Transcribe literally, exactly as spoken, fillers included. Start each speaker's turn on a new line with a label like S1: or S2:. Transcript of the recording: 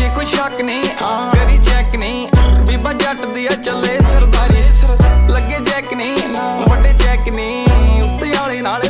S1: जे कोई शक नहीं करी चेक नहीं बीबा जट दिया चले सरदारी लगे चेक नहीं बड़े चेक नहीं उत्ते आले नाल